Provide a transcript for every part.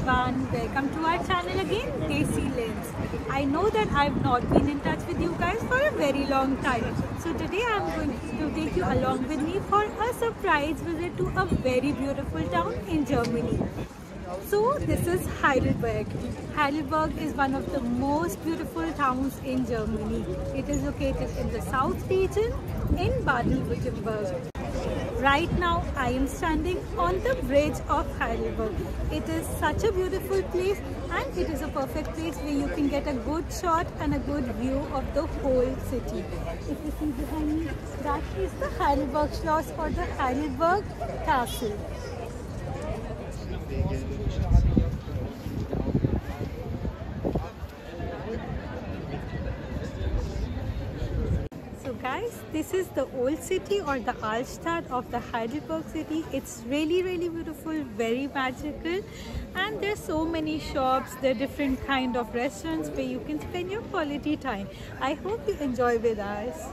everyone, welcome to our channel again, Desi Lens. I know that I've not been in touch with you guys for a very long time. So today I'm going to take you along with me for a surprise visit to a very beautiful town in Germany. So this is Heidelberg. Heidelberg is one of the most beautiful towns in Germany. It is located in the south region in Baden-Württemberg. Right now I am standing on the bridge of Heidelberg. It is such a beautiful place and it is a perfect place where you can get a good shot and a good view of the whole city. If you see behind me, that is the Heidelberg Schloss or the Heidelberg Castle. So guys, this is the old city or the Altstadt of the Heidelberg city. It's really beautiful, very magical, and there's so many shops. There are different kind of restaurants where you can spend your quality time. I hope you enjoy with us.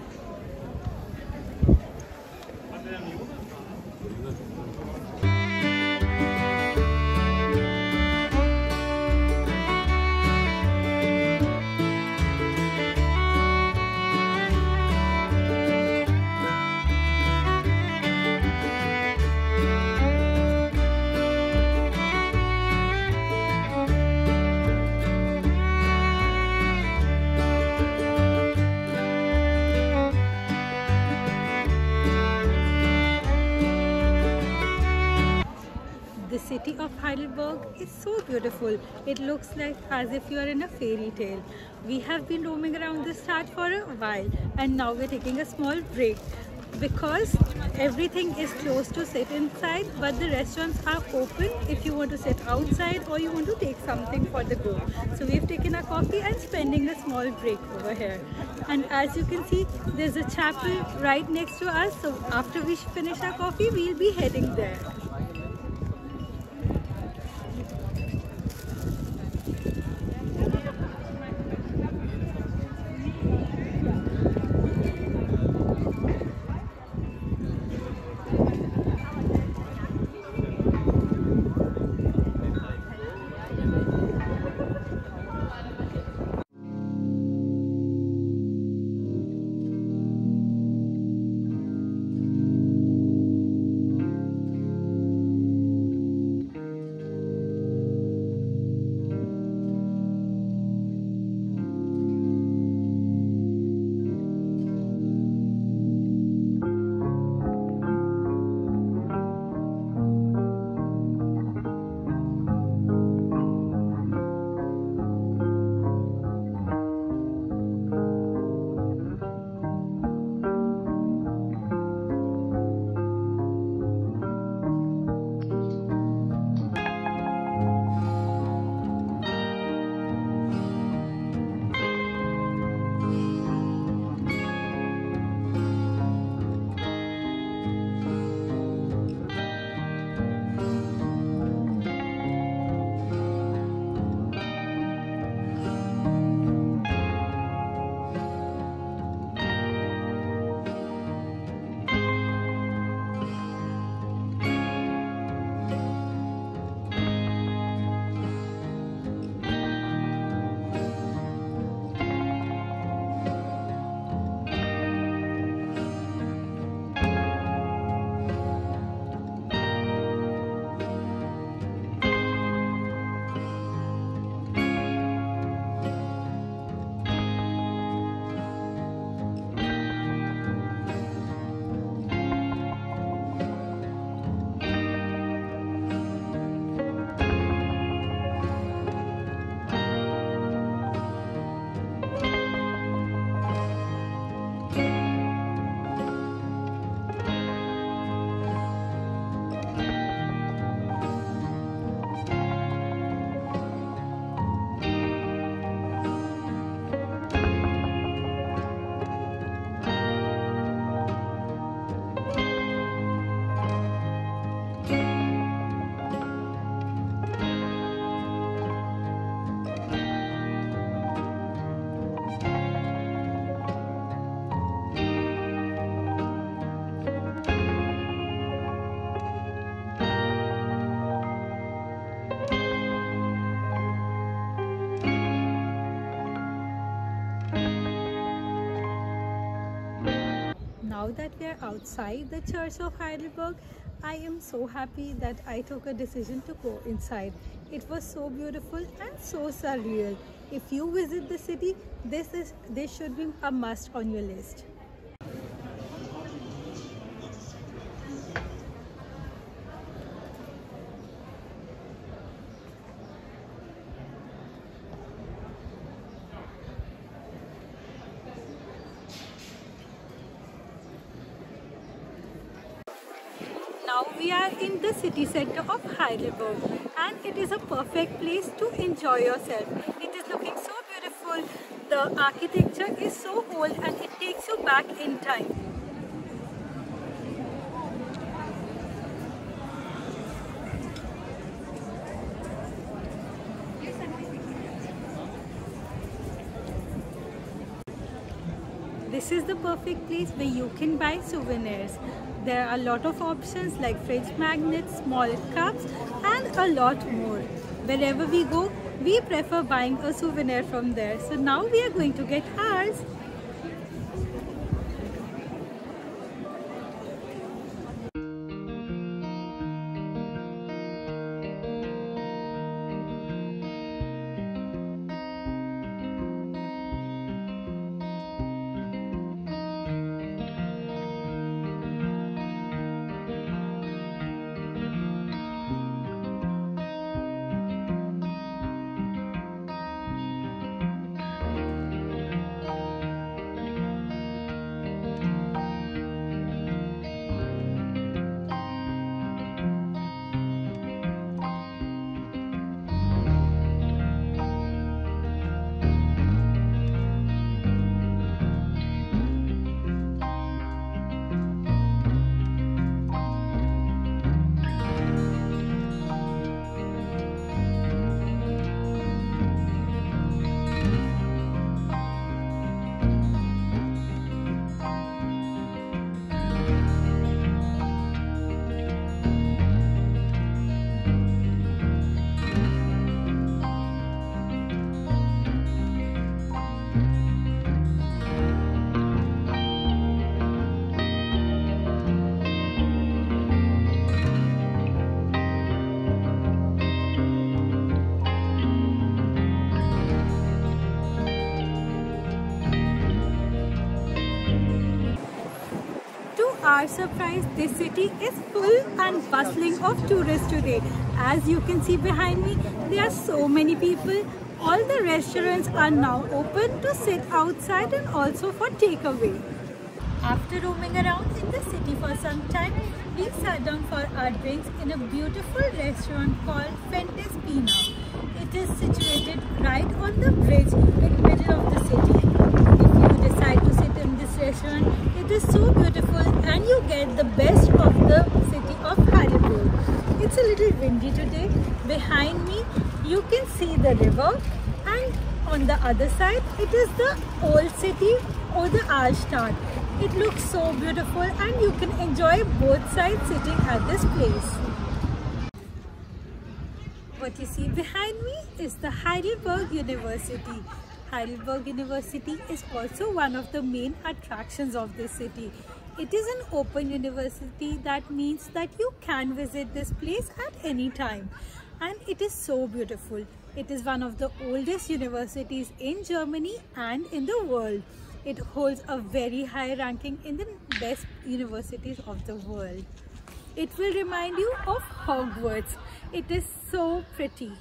The city of Heidelberg is so beautiful. It looks like as if you are in a fairy tale. We have been roaming around this start for a while and now we're taking a small break because everything is closed to sit inside, but the restaurants are open if you want to sit outside or you want to take something for the go. So we've taken a coffee and spending a small break over here. And as you can see, there's a chapel right next to us. So after we finish our coffee, we'll be heading there. now that we are outside the Church of Heidelberg, I am so happy that I took a decision to go inside. It was so beautiful and so surreal. If you visit the city, this should be a must on your list. Now we are in the city center of Heidelberg, and it is a perfect place to enjoy yourself. It is looking so beautiful. The architecture is so old and it takes you back in time. This is the perfect place where you can buy souvenirs. There are a lot of options like fridge magnets, small cups, and a lot more. Wherever we go, we prefer buying a souvenir from there. So now we are going to get ours. Our surprise, this city is full and bustling of tourists today. As you can see behind me, there are so many people. All the restaurants are now open to sit outside and also for takeaway. After roaming around in the city for some time, we sat down for our drinks in a beautiful restaurant called Fentes Pina. It is situated right on the bridge in the middle of the city. If you decide to sit in this restaurant, it is so beautiful and you get the best of the city of Heidelberg. It's a little windy today. Behind me, you can see the river, and on the other side, it is the old city or the Altstadt. It looks so beautiful and you can enjoy both sides sitting at this place. What you see behind me is the Heidelberg University. Heidelberg University is also one of the main attractions of this city. It is an open university. That means that you can visit this place at any time. And it is so beautiful. It is one of the oldest universities in Germany and in the world. It holds a very high ranking in the best universities of the world. It will remind you of Hogwarts. It is so pretty.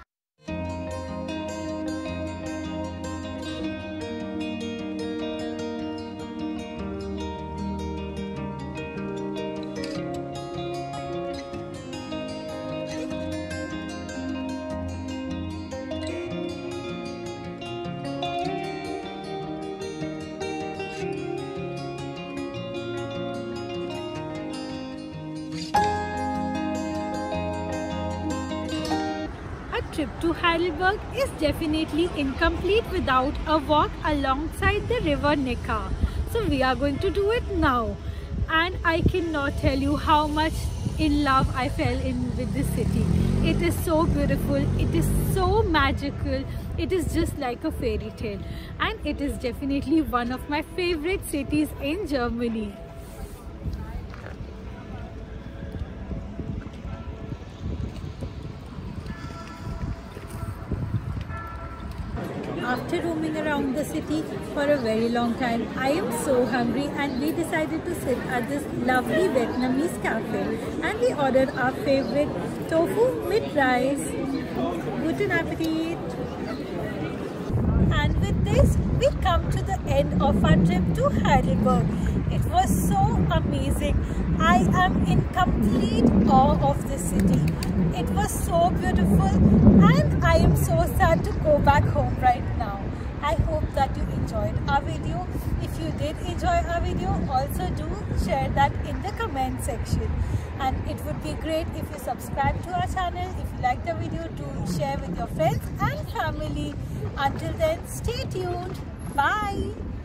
Trip to Heidelberg is definitely incomplete without a walk alongside the river Neckar. So we are going to do it now. And I cannot tell you how much in love I fell in with this city. it is so beautiful, it is so magical, it is just like a fairy tale, and it is definitely one of my favorite cities in Germany. After roaming around the city for a very long time, I am so hungry, and we decided to sit at this lovely Vietnamese cafe, and we ordered our favorite tofu with rice. Guten Appetit! And with this, we come to the end of our trip to Heidelberg. It was so amazing. I am in complete awe of this city. It was so beautiful, and I am so sad to go back home right now. I hope that you enjoyed our video. If you did enjoy our video, also do share that in the comment section. And it would be great if you subscribe to our channel. If you liked the video, do share with your friends and family. Until then, stay tuned. Bye.